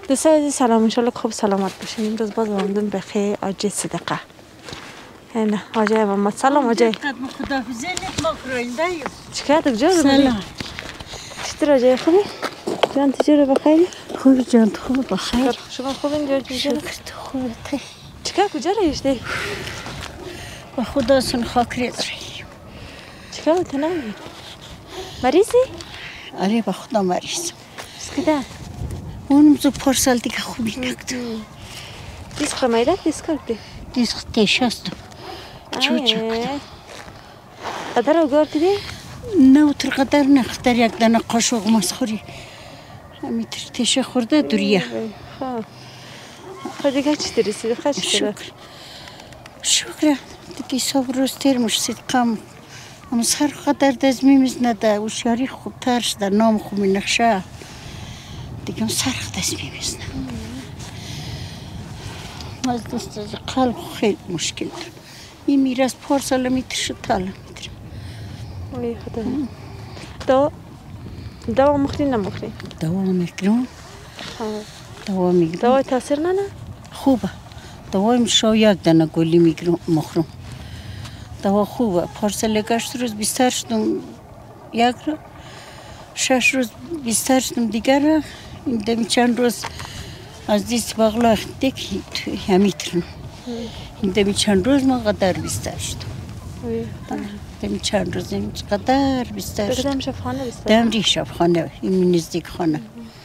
دوستان عزیز سلام، انشالله خوب سلامت باشین. امروز باز آمدیم به خیلی آجی صدقه. نه آجی محمد سلام آجی. قدم خداحافظی نکنم کرایده یو. چیکار دکتر؟ سلام. چطور آجی خوبی؟ جان تجربه بخیری؟ خوبی جان خوب بخیر. شما خوبین جان تجربه؟ شکر تو خوبی. چیکار کجا رایشتی؟ با خدا سن خاکری داری. چیکار تنهایی؟ مریضی؟ آره با خدا مریضم. اسکده؟ اونم زو پارسال دیگه خوبی نکرد. دیسک خمیده دیسک کردی؟ دیسک تیشست. چوچه کردم. قدر او گردی؟ نه تر قدر نخدر یک دانه قاشق مسخوری. همی تر تیشه خورده دوریه. خب دیگه چی رسیده؟ خیلی شکر. شکر. دیگه صبح روز تیر مشتید قم. اما سر قدر دز میمیزنه ده وشیاری خوب ترش در نام خوب می نخشه. دیگه سر دز میمیزنه. از دست از قلب خیلی مشکل دارم. این میراث پارسال میترشه تاله میترم. وای خدا. دوا مخری نمخری؟ دوا میگیرم. دوا میگیرم. دوا تاثیر نه؟ خوبه. دوا میشه یک دانه گلی میگیرم مخرم. دوا خوبه. پارسال گشت روز بیستر شدم یک را. 6 روز بیستر شدم دیگر را. این دمی چند روز از دیست بغلا اخته که توی همیترم. این دمی چند روز ما قدر بیستر شدم. دمی چند روز این قدر بیستر شدم. دم شبخانه بیستر؟ دم ری شبخانه. این نزدیک خانه.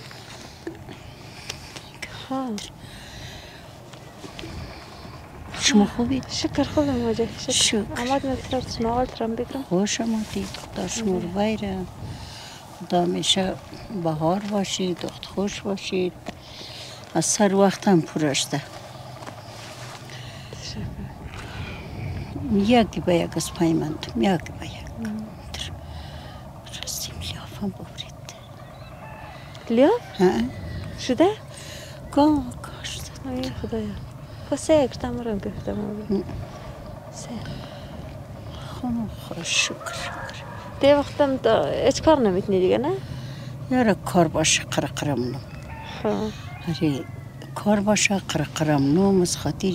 شما خوبید؟ شکر خوبم آجی. شکر. آمد نترار سماغل ترم بگرم. خوش آمدید. خدا شما رو بایره. خدا همیشه بهار باشید. وقت خوش باشید. از سر وقت هم پرشته. یکی با یک از پیمندم. یکی با یک. رستیم لیاف هم ببرید. لیاف؟ ها؟ شده؟ گاه شده. ای خدایا. سه گفتم رو گفتم. سه. خوش شکر. ده وقتم تا هیچ کار نمیتونی دیگه نه؟ یاره کار باشه قرقرم نم. هری کار باشه قرقرم نم از خاطر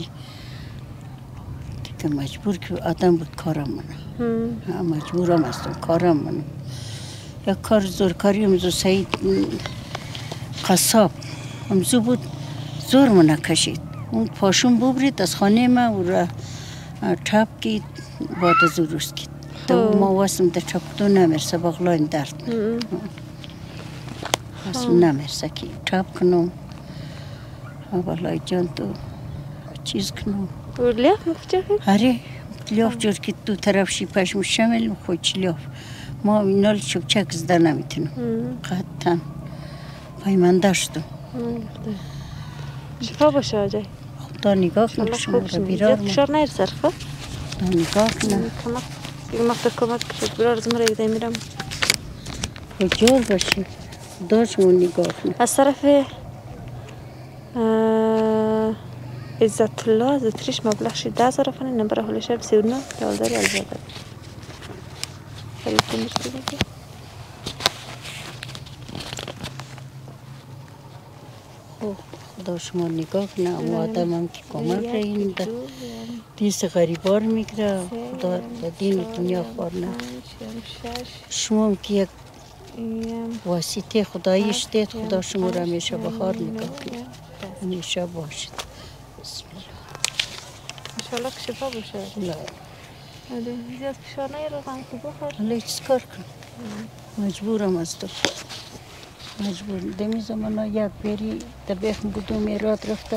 دیگه مجبور که آدم بود کارم منه. مجبورم هستم کارم منه. یک کار زورکاری همزو سعید قصاب همزو بود زور منه کشید. اون پاشون ببرید از خانه ما و را چپ کید بعد از روز کید. تو ما واسم در چپ تو نمیرسه بغلا این درد من. واسم نمیرسه که چپ کنم. بالای جان تو چیز کنم. و لیاف مفجر کن؟ آره لیاف جور که دو طرف شیپش مشمل خوی چی لیاف. ما اینال چک زده نمیتونم. قطعا پیمنده شدم. شفا باشه آجای. خدا نگاه کنم شما را بیرار ما. فشار نیرسر خب؟ خدا نگاه کنم. دیگه مقدر کمک کشید بیرار از مرا ایده میرم. جور باشی. خدا شما نگاه کنم. از طرف عزت الله زتریش مبلغ شد 10,000 افغانی. نمبر حال شب 39 دالداری الزاده. خرید کنیشتی دیگه. خدا شما نگاه کنه. اما آدم هم که کمک راییم ده دیست غریبار میگره. خدا دین دنیا خوار نه. شما هم که یک واسطه خداییش دید. خدا شما را همیشه بخار نگاه کنه. همیشه باشد. بسم الله. انشالله که شفا باشه. لا. زیاد فشار نیرم که بخور. حالا چیز کار کنم. مجبورم از تو. مجبور. دمی زمان یک بری دبیخم بودو میراد رفته.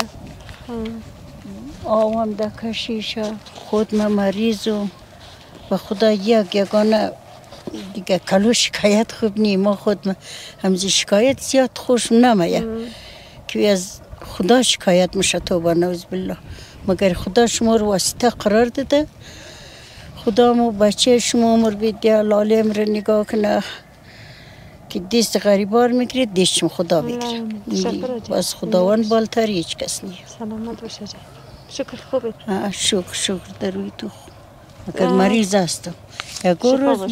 آوام ده کشیشه. خود من مریضم. و خدا یگانه دیگه کلو شکایت خوب نی. ما خود همزی شکایت زیاد خوش نمیه. که از خدا شکایت میشه توبه نعوذ بالله. مگر خدا شما رو واسطه قرار داده. خدا مو بچه شما عمر بیده لالیم رو نگاه کنه که دیست غریبار میگیرید دیشم خدا بگیره. بس خداوند بالتر هیچ کس نیه. سلامت باشه جای. شکر خوبه. شکر در روی تو. مگر مریض هستم. یک روز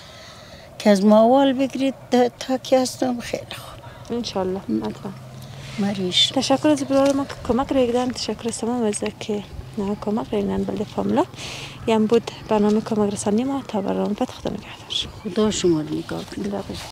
که از موال بگیرید تا که هستم خیلی خوب. انشالله. مریش تشکر از برای ما که کمک ریگدن. تشکر از تمام از که نه کمک ریگدن بلده فاملا. یم بود برنامه کمک رسانی ما تا برنامه بعد خدا نگهدار. خدا شما رو نگاه کنه.